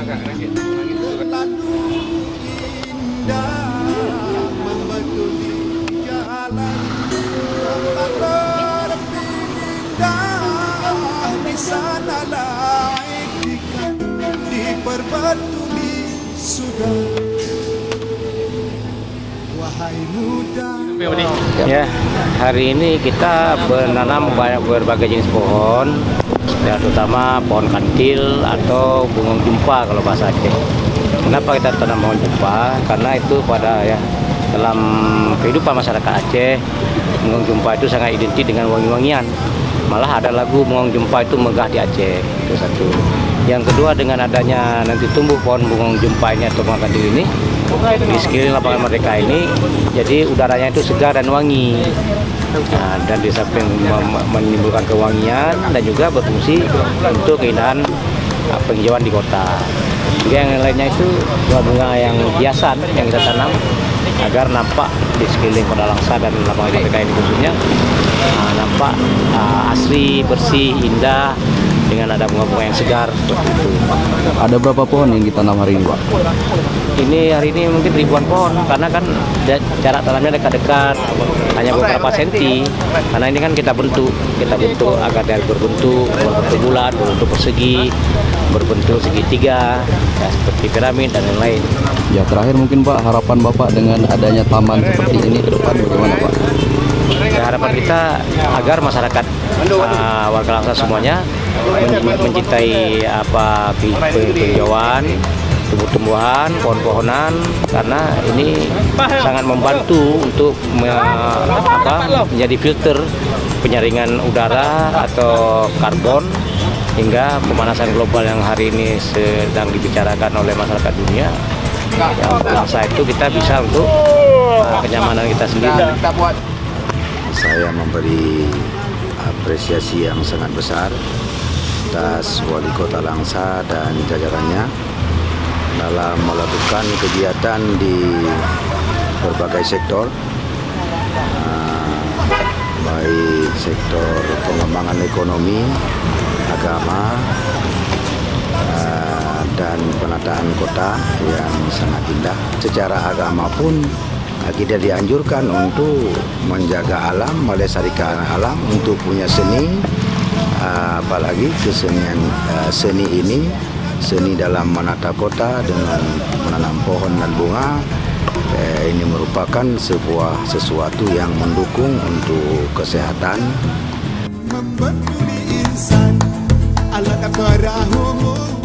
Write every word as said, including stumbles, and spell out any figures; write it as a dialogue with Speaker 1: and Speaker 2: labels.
Speaker 1: Terlalu indah membetuli jalan, terlalu indah di sanalah ikan diperbatuli sudah. Wahai muda.
Speaker 2: Ya, hari ini kita menanam banyak berbagai jenis pohon, ya, terutama pohon kantil atau bunga jumpa kalau bahasa Aceh. Kenapa kita tanam pohon jumpa? Karena itu pada ya dalam kehidupan masyarakat Aceh, bunga jumpa itu sangat identik dengan wangi-wangian. Malah ada lagu bunga jumpa itu megah di Aceh. Itu satu. Yang kedua, dengan adanya nanti tumbuh pohon bunga jumpa ini atau bunga kantil ini di sekeliling lapangan Merdeka ini, jadi udaranya itu segar dan wangi. Nah, dan di samping menimbulkan kewangian dan juga berfungsi untuk keindahan penghijauan di kota. Juga yang lainnya itu bunga-bunga yang hiasan yang kita tanam agar nampak di sekeliling Kota Langsa dan lapangan Merdeka ini khususnya nah, nampak uh, asri, bersih, indah dengan ada bunga-bunga yang segar seperti itu.
Speaker 3: Ada berapa pohon yang ditanam hari ini, Pak?
Speaker 2: Ini hari ini mungkin ribuan pohon karena kan jarak tanamnya dekat-dekat, hanya beberapa senti. Karena ini kan kita bentuk, kita bentuk agar dia berbentuk, berbentuk bulat, berbentuk persegi, berbentuk segitiga, ya, seperti piramid dan lain-lain.
Speaker 3: Ya, terakhir mungkin Pak, harapan Bapak dengan adanya taman seperti ini ke depan bagaimana, Pak?
Speaker 2: Ya, harapan kita agar masyarakat uh, warga Langsa semuanya mencintai apa penghijauan, tumbuh-tumbuhan, pohon-pohonan, karena ini sangat membantu untuk me, apa, menjadi filter penyaringan udara atau karbon hingga pemanasan global yang hari ini sedang dibicarakan oleh masyarakat dunia. Yang Langsa itu kita bisa untuk uh, kenyamanan kita sendiri.
Speaker 4: Saya memberi apresiasi yang sangat besar atas Wali Kota Langsa dan jajarannya dalam melakukan kegiatan di berbagai sektor, uh, baik sektor pengembangan ekonomi, agama, uh, dan penataan kota yang sangat indah. Secara agama pun kita dianjurkan untuk menjaga alam, melestarikan alam, untuk punya seni, apalagi kesenian seni ini, seni dalam menata kota dengan menanam pohon dan bunga. Ini merupakan sebuah sesuatu yang mendukung untuk kesehatan.
Speaker 1: Membetuli insan ala